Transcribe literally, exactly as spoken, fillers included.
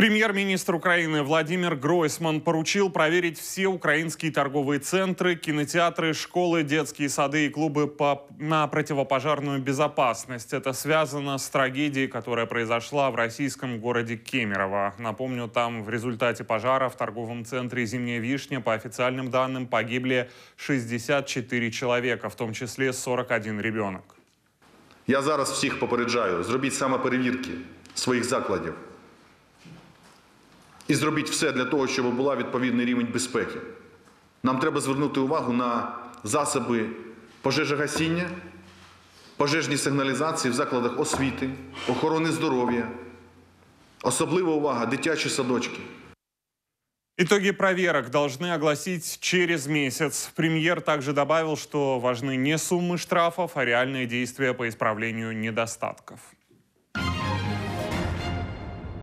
Премьер-министр Украины Владимир Гройсман поручил проверить все украинские торговые центры, кинотеатры, школы, детские сады и клубы по, на противопожарную безопасность. Это связано с трагедией, которая произошла в российском городе Кемерово. Напомню, там в результате пожара в торговом центре «Зимняя вишня» по официальным данным погибли шестьдесят четыре человека, в том числе сорок один ребенок. Я зараз всіх попереджаю, зробіть самоперевірки своїх закладів. І зробіть все для того, щоб був відповідний рівень безпеки. Нам треба звернути увагу на засоби пожежогасіння, пожежні сигналізації в закладах освіти, охорони здоров'я. Особлива увага – дитячі садочки. Итоги проверок должны огласить через месяц. Премьер также добавил, что важны не суммы штрафов, а реальные действия по исправлению недостатков.